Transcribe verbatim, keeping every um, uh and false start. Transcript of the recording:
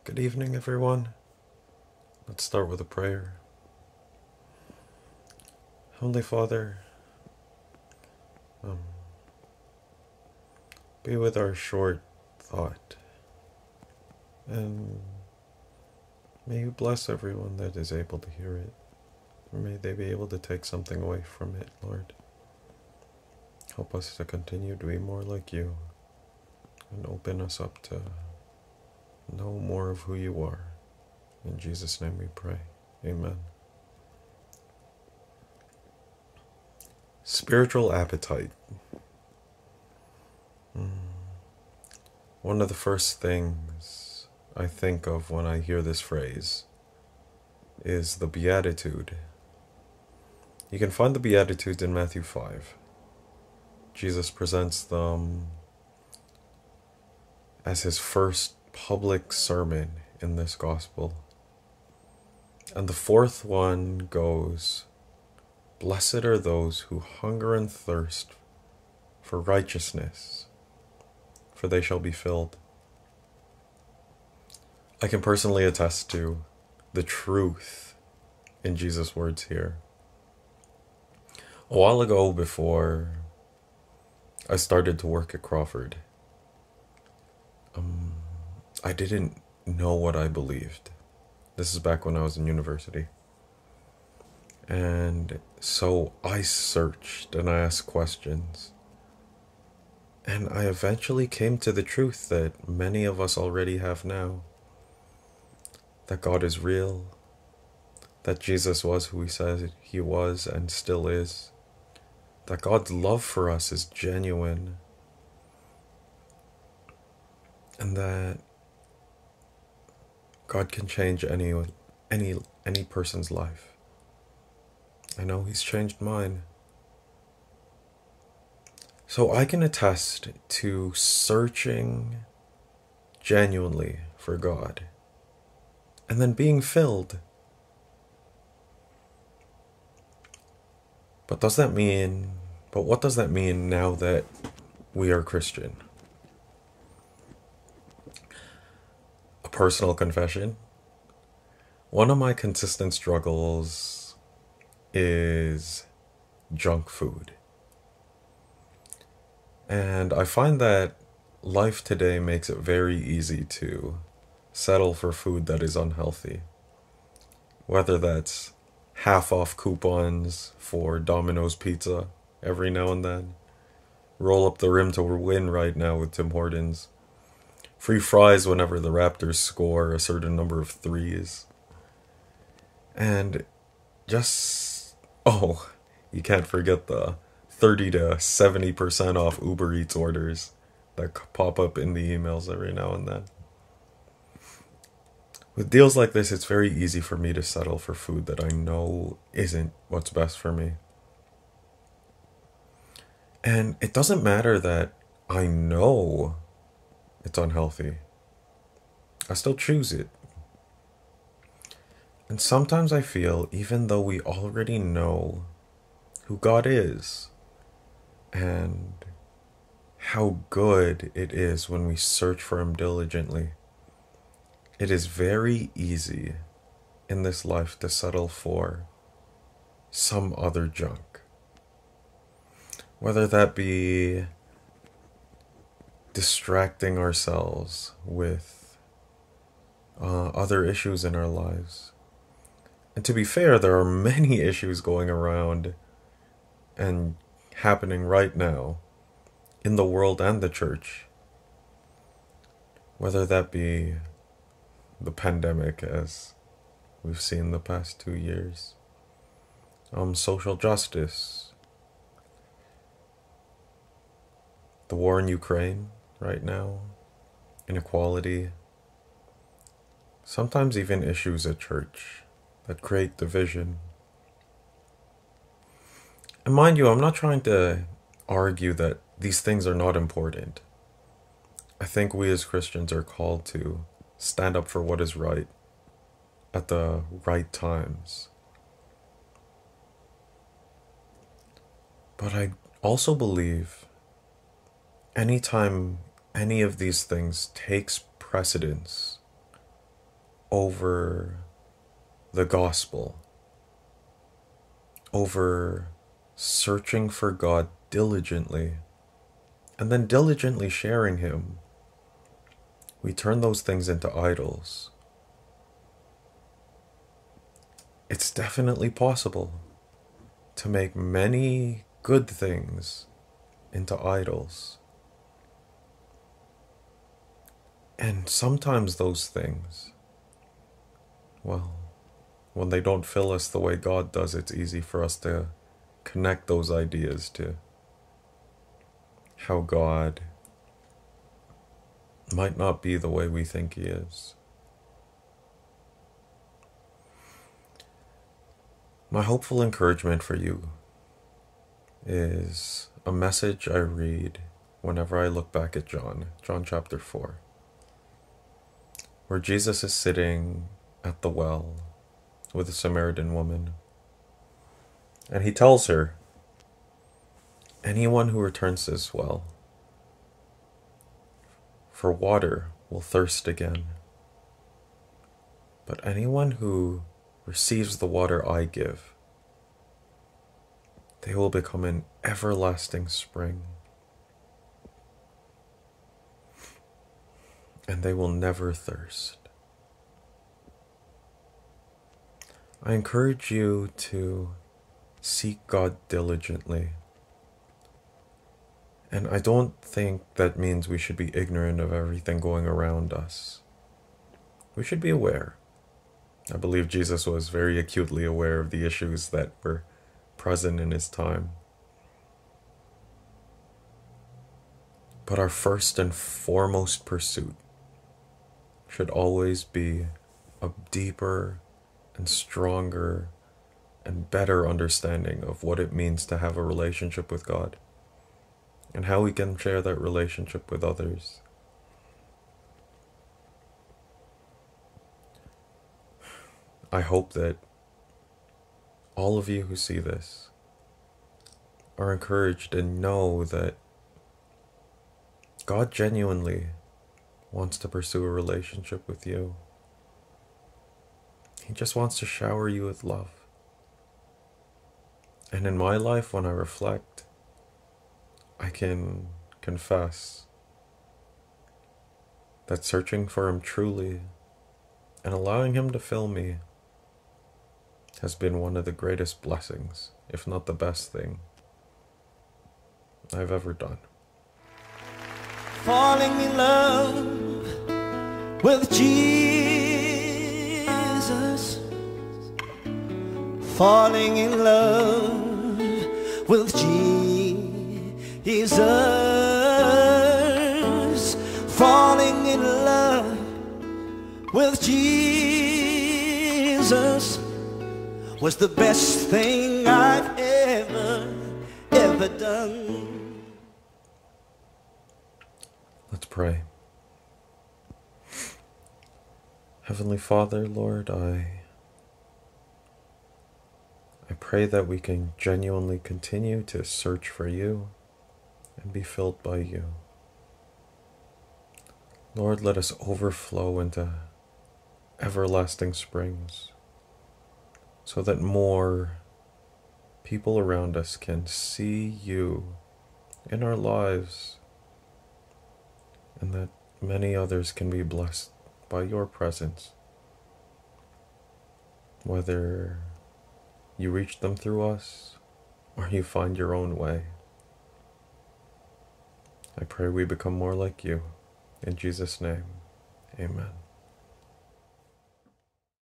Good evening, everyone. Let's start with a prayer. Heavenly Father, um, be with our short thought, and may you bless everyone that is able to hear it. Or may they be able to take something away from it, Lord. Help us to continue to be more like you, and open us up to know more of who you are. In Jesus' name we pray. Amen. Spiritual appetite. Mm. One of the first things I think of when I hear this phrase is the Beatitude. You can find the Beatitudes in Matthew five. Jesus presents them as his first public sermon in this gospel. And the fourth one goes, "Blessed are those who hunger and thirst for righteousness, for they shall be filled." I can personally attest to the truth in Jesus' words here. A while ago, before I started to work at Crawford, um, I didn't know what I believed. This is back when I was in university. And so I searched and I asked questions. And I eventually came to the truth that many of us already have now. That God is real. That Jesus was who he said he was and still is. That God's love for us is genuine. And that God can change any any any person's life. I know he's changed mine. So I can attest to searching genuinely for God and then being filled. But does that mean, but what does that mean now that we are Christian? A personal confession. One of my consistent struggles is junk food. And I find that life today makes it very easy to settle for food that is unhealthy. Whether that's half off coupons for Domino's pizza every now and then, roll up the rim to win right now with Tim Hortons, free fries whenever the Raptors score a certain number of threes, and just, oh, you can't forget the thirty to seventy percent off Uber Eats orders that pop up in the emails every now and then. With deals like this, it's very easy for me to settle for food that I know isn't what's best for me. And it doesn't matter that I know it's unhealthy. I still choose it. And sometimes I feel, even though we already know who God is and how good it is when we search for him diligently, it is very easy in this life to settle for some other junk. Whether that be distracting ourselves with uh, other issues in our lives. And to be fair, there are many issues going around and happening right now in the world and the church. Whether that be the pandemic, as we've seen the past two years, um, social justice, the war in Ukraine right now, inequality, sometimes even issues at church that create division. And mind you, I'm not trying to argue that these things are not important. I think we as Christians are called to stand up for what is right at the right times. But I also believe anytime any of these things takes precedence over the gospel, over searching for God diligently, and then diligently sharing Him, we turn those things into idols. It's definitely possible to make many good things into idols. And sometimes those things, well, when they don't fill us the way God does, it's easy for us to connect those ideas to how God might not be the way we think He is. My hopeful encouragement for you is a message I read whenever I look back at John, John chapter four, where Jesus is sitting at the well with a Samaritan woman. And He tells her, anyone who returns to this well for water will thirst again. But anyone who receives the water I give, they will become an everlasting spring, and they will never thirst. I encourage you to seek God diligently. And I don't think that means we should be ignorant of everything going around us. We should be aware. I believe Jesus was very acutely aware of the issues that were present in His time. But our first and foremost pursuit should always be a deeper and stronger and better understanding of what it means to have a relationship with God and how we can share that relationship with others. I hope that all of you who see this are encouraged and know that God genuinely wants to pursue a relationship with you. He just wants to shower you with love. And in my life, when I reflect, I can confess that searching for Him truly and allowing Him to fill me has been one of the greatest blessings, if not the best thing I've ever done. Falling in love with Jesus, falling in love with Jesus, falling in love with Jesus was the best thing I've ever, ever done. Let's pray. Heavenly Father, Lord, I I pray that we can genuinely continue to search for You and be filled by You. Lord, let us overflow into everlasting springs so that more people around us can see You in our lives, and that many others can be blessed by Your presence, whether You reach them through us or You find Your own way. I pray we become more like You. In Jesus' name, amen.